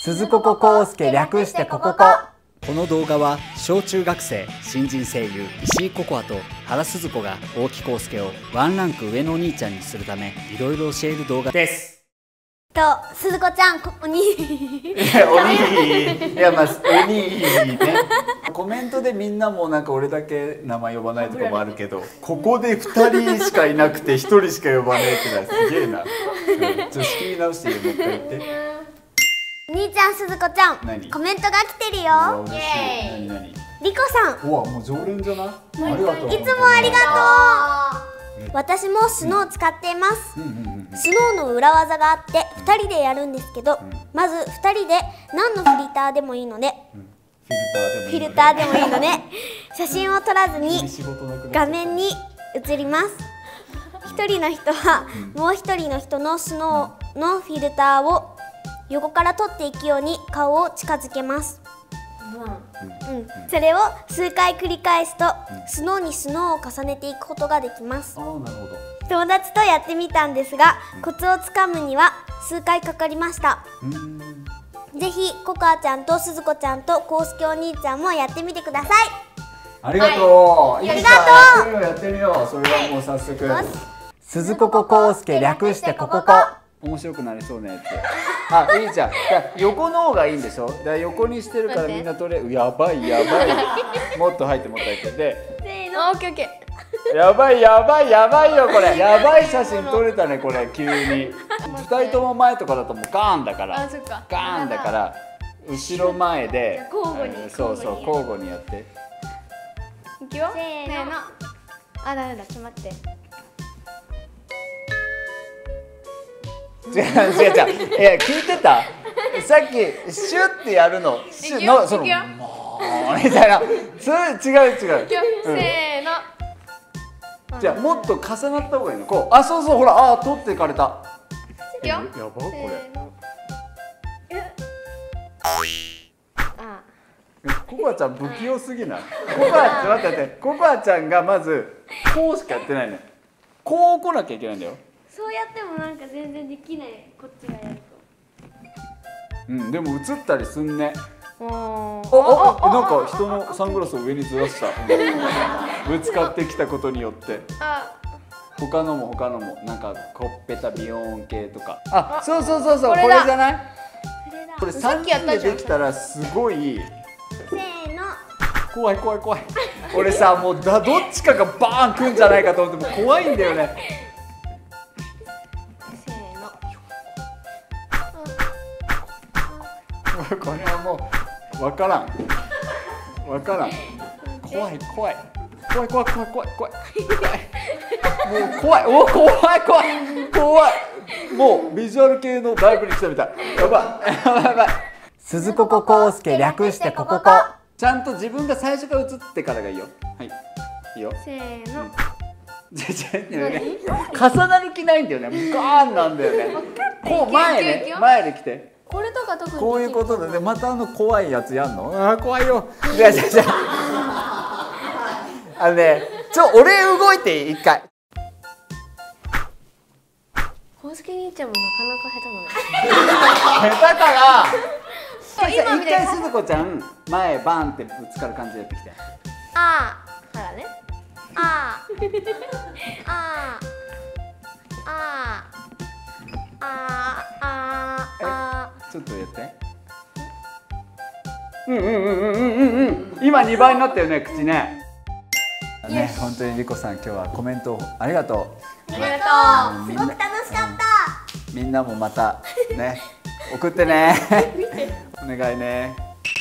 鈴子ここうすけ略してこここ。 この動画は小中学生新人声優石井ココアと原鈴子が大木康介をワンランク上のお兄ちゃんにするためいろいろ教える動画です。 鈴子ちゃん、お兄いやお兄いやまあお兄ね。コメントでみんなもなんか俺だけ名前呼ばないとかもあるけど、ここで2人しかいなくて1人しか呼ばねえってのはすげえな。ちょっと仕切り直してよ、もう一回言って。 お兄ちゃん、鈴子ちゃん、コメントが来てるよ。 イエーイ。何リコさん、 うわもう常連じゃない。ありがとう。 いつもありがとう。私もスノーを使っています。スノーの裏技があって2人でやるんですけど、まず2人で何のフィルターでもいいので、フィルターでもいいので写真を撮らずに画面に映ります。1人の人はもう1人の人のスノーのフィルターを横から撮っていくように顔を近づけます。それを数回繰り返すとスノーにスノーを重ねていくことができます。 なるほど。 友達とやってみたんですが、コツをつかむには数回かかりました。ぜひココアちゃんと鈴子ちゃんとコウスケお兄ちゃんもやってみてください。 ありがとう。 ありがとう。 やってみよう。それはもう早速。 鈴子ここうすけ略してこここ。 面白くなりそうなやつ。あ、いいじゃん。横の方がいいんでしょ。だから横にしてるからみんな撮れ。やばいやばい。もっと入ってもっと入って。で、 せーの。オッケーオッケー。 やばいやばいやばいよこれ。やばい写真撮れたねこれ急に。二人とも前とかだともうガーンだから。ガーンだから後ろ前で。そうそう交互にやって。 いくよ。せーの。あ、ダメだ。ちょっと待って。 違う、いや聞いてた。さっきシュッてやるのシュのそのもうみたいな。それ違う。 せーの。 じゃあもっと重なった方がいいの。こう、あ、そうそう、ほら、あ、取っていかれた。やばこれ。ココアちゃん不器用すぎない。ココアちゃん待ってココアちゃんがまずこうしかやってないのよ。こう来なきゃいけないんだよ。 そうやってもなんか全然できない。こっちがやると。 でも映ったりすんね。なんか人のサングラスを上にずらした。ぶつかってきたことによって。他のもなんかコッペタビヨーン系とか。あ、そうこれじゃない？これ3人でできたらすごい。 せーの。 怖い。俺さもうどっちかがバーンくんじゃないかと思っても怖いんだよね。これはもう分からん。怖い。もう怖い。もうビジュアル系のライブに来たみたい。やばい。 鈴子ここうすけ略してこここ。 ちゃんと自分が最初から映ってからがいいよ。はい、いいよ。 せーの。 重なる気ないんだよね。ガーンなんだよね。こう前で来て。 これとか特にこういうことだね。また怖いやつやんの。あ、怖いよ。俺動いて一回。 コウスケ兄ちゃんもなかなか下手なの。 下手かな。一回鈴子ちゃん前バーンってぶつかる感じでやってきて。 からね。 ちょっとやって。今2倍になったよね、口ね。本当にリコさん、今日はコメントありがとう。 すごく楽しかった。 みんなもまたね、送ってね。お願いね。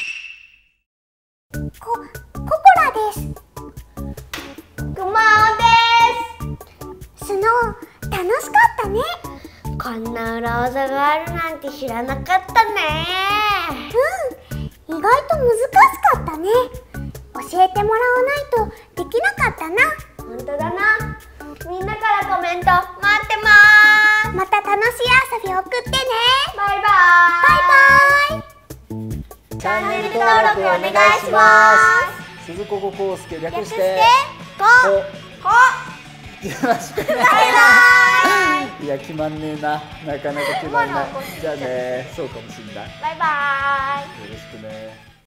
コラです。くまーです。スノー楽しかったね。こんな裏技があるなんて知らなかったね。意外と難しかったね。教えてもらわないとできなかったな。本当だな。みんなからコメント待ってまーす。また楽しい遊び送ってね。バイバイ。チャンネル登録お願いします。 鈴子ここうすけ略してこ。 よろしくね。 バイバイ。 いや決まんねえな、なかなか決まんない。じゃあね、そうかもしんない。 バイバーイ。